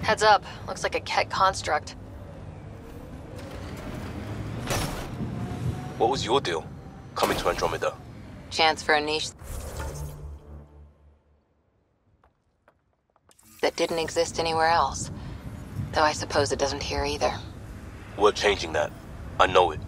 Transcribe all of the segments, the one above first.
Heads up. Looks like a Ket construct. What was your deal, coming to Andromeda? Chance for a niche that didn't exist anywhere else. Though I suppose it doesn't here either. We're changing that. I know it.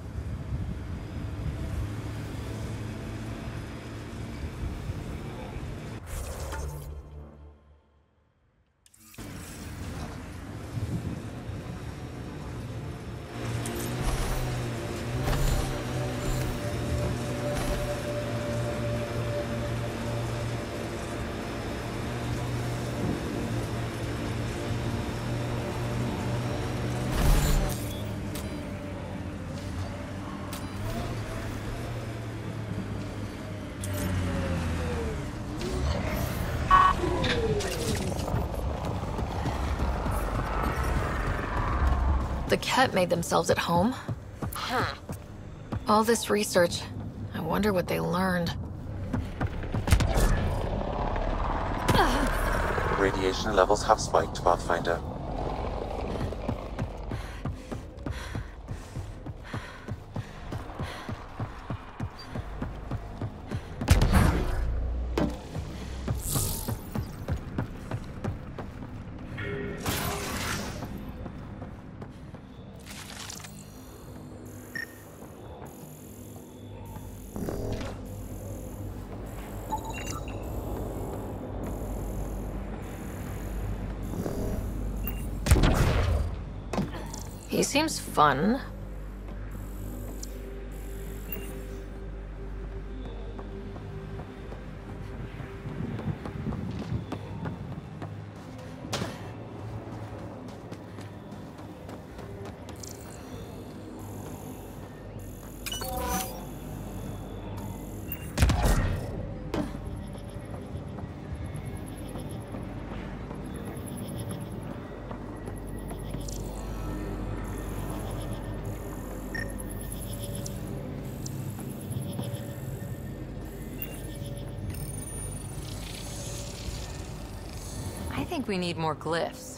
The Ket made themselves at home? All this research. I wonder what they learned. Radiation levels have spiked, Pathfinder. He seems fun. I think we need more glyphs.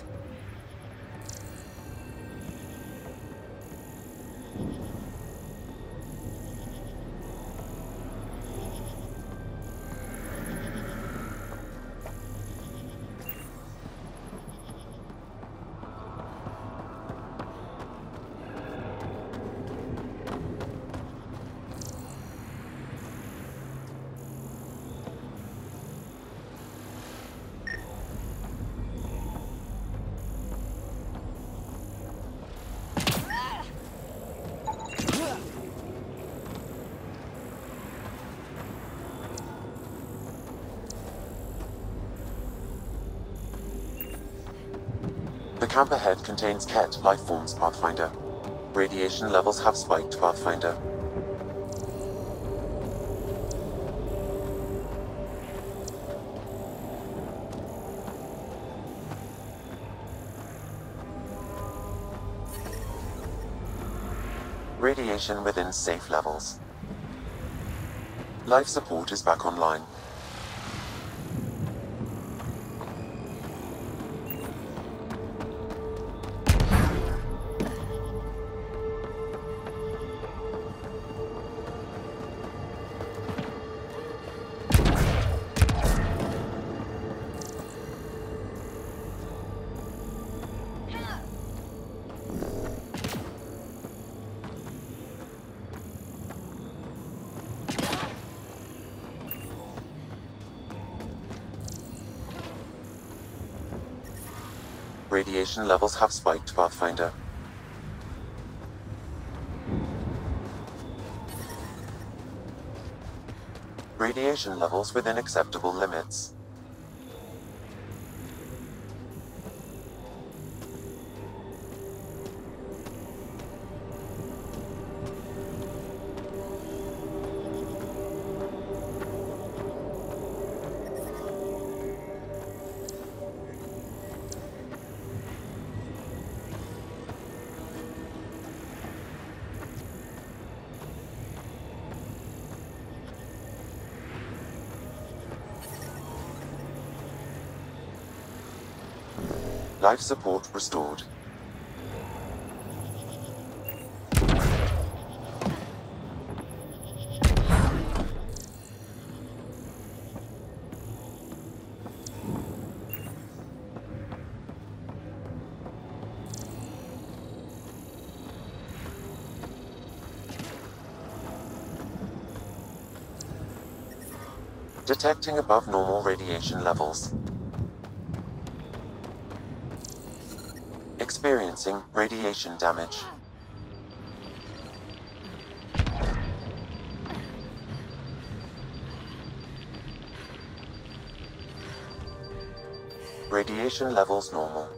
The camp ahead contains Ket life forms, Pathfinder. Radiation levels have spiked, Pathfinder. Radiation within safe levels. Life support is back online. Radiation levels have spiked, Pathfinder. Radiation levels within acceptable limits. Life support restored. Detecting above normal radiation levels. Experiencing radiation damage. Radiation levels normal.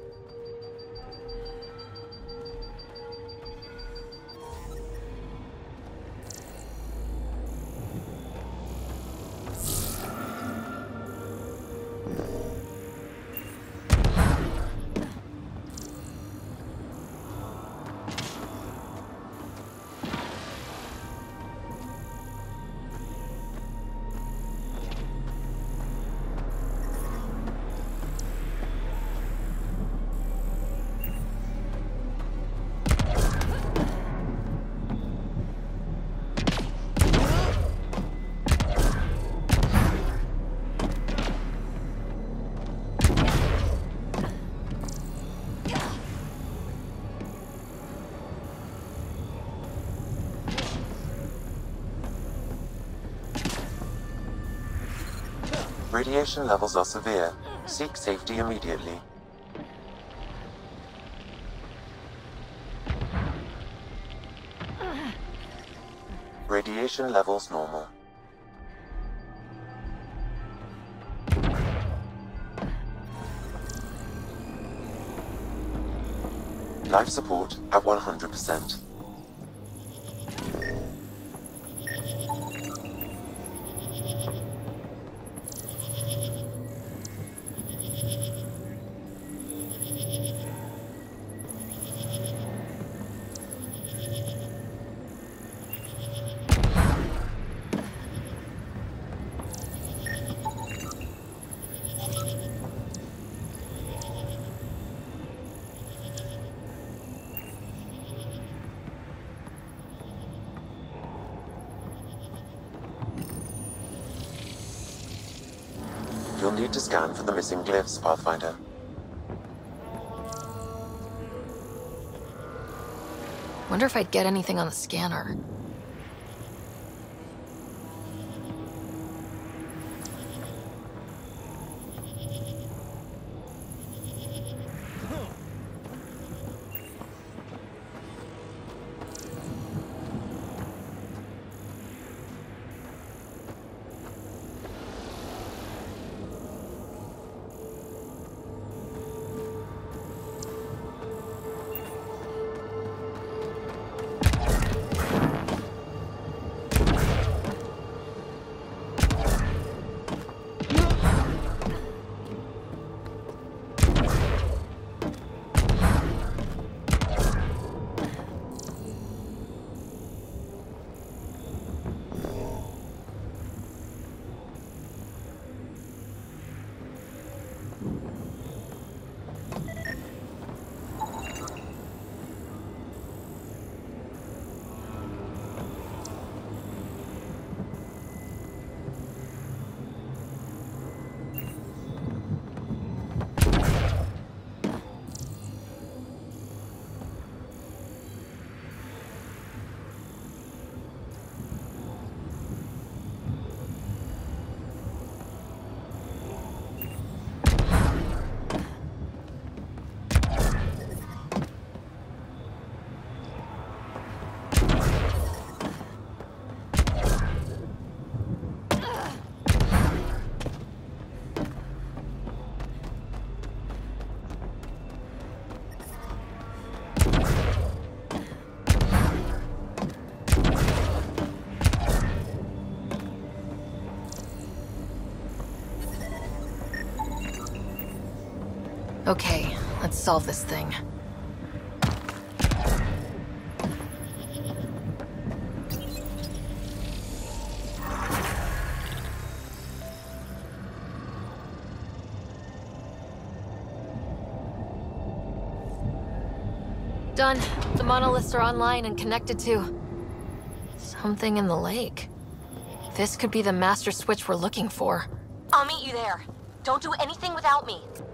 Radiation levels are severe. Seek safety immediately. Radiation levels normal. Life support at 100%. You'll need to scan for the missing glyphs, Pathfinder. Wonder if I'd get anything on the scanner. Okay, let's solve this thing. Done. The monoliths are online and connected to... something in the lake. This could be the master switch we're looking for. I'll meet you there. Don't do anything without me.